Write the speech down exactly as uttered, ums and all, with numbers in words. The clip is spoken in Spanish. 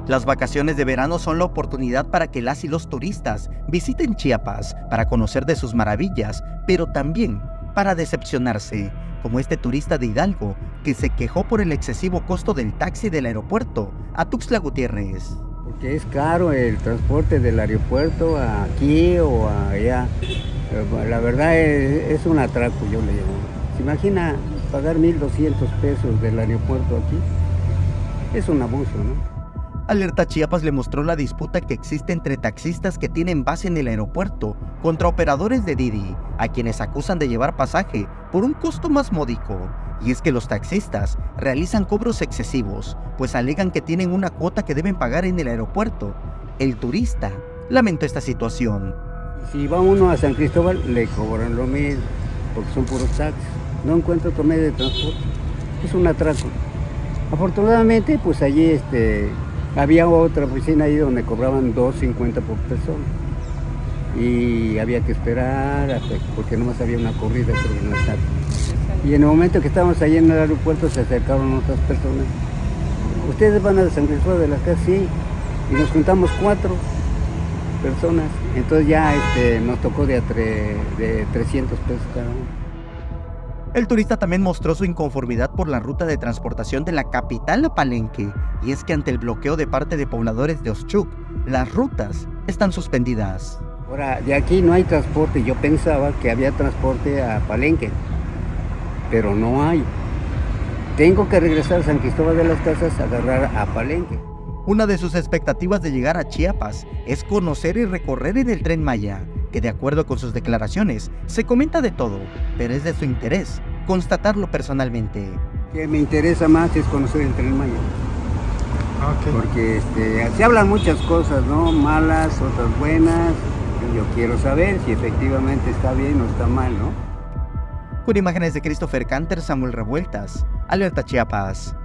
Las vacaciones de verano son la oportunidad para que las y los turistas visiten Chiapas para conocer de sus maravillas, pero también para decepcionarse, como este turista de Hidalgo que se quejó por el excesivo costo del taxi del aeropuerto a Tuxtla Gutiérrez. Porque es caro el transporte del aeropuerto a aquí o allá. La verdad es, es un atraco, yo le llamo. ¿Se imagina pagar mil doscientos pesos del aeropuerto aquí? Es un abuso, ¿no? Alerta Chiapas le mostró la disputa que existe entre taxistas que tienen base en el aeropuerto contra operadores de Didi, a quienes acusan de llevar pasaje por un costo más módico. Y es que los taxistas realizan cobros excesivos, pues alegan que tienen una cuota que deben pagar en el aeropuerto. El turista lamentó esta situación. Si va uno a San Cristóbal, le cobran lo mismo, porque son puros taxis. No encuentro otro medio de transporte. Es un atraco. Afortunadamente, pues allí este... había otra oficina ahí donde cobraban dos cincuenta por persona y había que esperar hasta porque nomás había una corrida pero no estaba. Y en el momento que estábamos allí en el aeropuerto se acercaron otras personas. ¿Ustedes van a San Cristóbal de las Casas? Sí. Y nos juntamos cuatro personas. Entonces ya este, nos tocó de, a tre, de trescientos pesos cada uno. El turista también mostró su inconformidad por la ruta de transportación de la capital a Palenque, y es que ante el bloqueo de parte de pobladores de Oxchuc, las rutas están suspendidas. Ahora, de aquí no hay transporte. Yo pensaba que había transporte a Palenque, pero no hay. Tengo que regresar a San Cristóbal de las Casas a agarrar a Palenque. Una de sus expectativas de llegar a Chiapas es conocer y recorrer en el Tren Maya, que de acuerdo con sus declaraciones, se comenta de todo, pero es de su interés constatarlo personalmente. Que me interesa más es conocer el Tren Maya. Okay. Porque este, se hablan muchas cosas, ¿no? Malas, otras buenas. Yo quiero saber si efectivamente está bien o está mal, ¿no? Con imágenes de Christopher Canter, Samuel Revueltas, Alerta Chiapas.